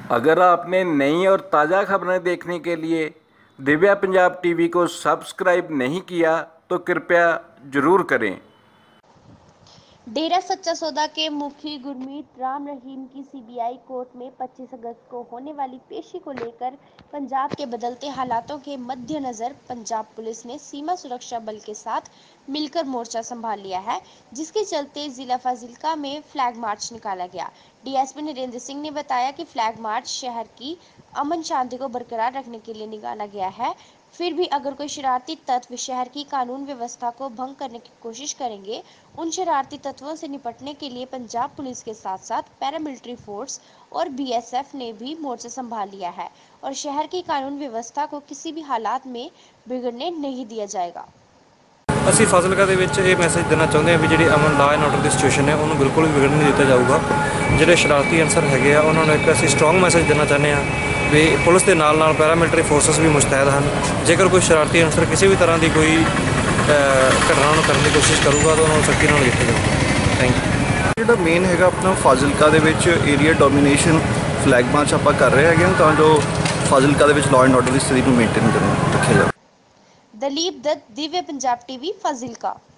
अगर आपने नई और ताज़ा खबरें देखने के लिए दिव्या पंजाब टीवी को सब्सक्राइब नहीं किया तो कृपया ज़रूर करें। डेरा सच्चा सौदा के मुखी गुरमीत राम रहीम की सीबीआई कोर्ट में 25 अगस्त को होने वाली पेशी को लेकर पंजाब के बदलते हालातों के मद्देनजर पंजाब पुलिस ने सीमा सुरक्षा बल के साथ मिलकर मोर्चा संभाल लिया है, जिसके चलते जिला फाजिल्का में फ्लैग मार्च निकाला गया। डीएसपी नरेंद्र सिंह ने बताया कि फ्लैग मार्च शहर की अमन शांति को बरकरार रखने के लिए निकाला गया है। फिर भी अगर कोई शरारती तत्व शहर की कानून व्यवस्था को भंग करने की कोशिश करेंगे, उन शरारती तत्वों से निपटने के लिए पंजाब पुलिस के साथ साथ पैरामिलिट्री फोर्स और बीएसएफ ने भी मोर्चा संभाल लिया है और शहर की कानून व्यवस्था को किसी भी हालात में बिगड़ने नहीं दिया जाएगा। ਅਸੀਂ ਫਾਜ਼ਿਲਕਾ ਦੇ ਵਿੱਚ ਇਹ ਮੈਸੇਜ ਦੇਣਾ ਚਾਹੁੰਦੇ ਹਾਂ ਵੀ ਜਿਹੜੀ ਅਮਨ ਲਾਅ ਐਂਡ ਆਰਡਰ ਦੀ ਸਿਚੁਏਸ਼ਨ ਹੈ ਉਹਨੂੰ ਬਿਲਕੁਲ ਵੀ ਵਿਗੜਨ ਨਹੀਂ ਦਿੱਤਾ ਜਾਊਗਾ। ਜਿਹੜੇ ਸ਼ਰਾਰਤੀ ਅਨਸਰ ਹੈਗੇ ਆ ਉਹਨਾਂ ਨੂੰ ਇੱਕ ਅਸੀਂ ਸਟਰੋਂਗ ਮੈਸੇਜ ਦੇਣਾ ਚਾਹੁੰਦੇ ਹਾਂ ਵੀ ਪੁਲਿਸ ਦੇ ਨਾਲ ਨਾਲ ਪੈਰਾਮਿਲਟਰੀ ਫੋਰਸਸ ਵੀ ਮੁਸਤੈਦ ਹਨ। ਜੇਕਰ ਕੋਈ ਸ਼ਰਾਰਤੀ ਅਨਸਰ ਕਿਸੇ ਵੀ ਤਰ੍ਹਾਂ ਦੀ ਕੋਈ ਘਟਨਾ ਨੂੰ ਕਰਨ ਦੀ ਕੋਸ਼ਿਸ਼ ਕਰੂਗਾ ਤਾਂ ਉਹਨੂੰ ਸਖਤੀ ਨਾਲ ਕੀਤਾ ਜਾਊਗਾ। Thank you. ਜਿਹੜਾ ਮੇਨ ਹੈਗਾ ਆਪਣਾ ਫਾਜ਼ਿਲਕਾ ਦੇ ਵਿੱਚ ਏਰੀਆ ਡੋਮੀਨੇਸ਼ਨ ਫਲੈਗ ਮਾਰਚ ਆਪਾਂ ਕਰ ਰਹੇ ਹੈਗੇ ਤਾਂ ਜੋ ਫਾਜ਼ਿਲਕਾ ਦੇ ਵਿੱਚ ਲਾਅ ਐਂਡ ਆਰਡਰ ਦੀ ਸਥਿਤੀ ਨੂੰ ਮੇਨਟੇਨ ਰੱਖਿਆ ਜਾਵੇ। दलीप दत्त, दिव्य पंजाब टीवी, फाजिल्का।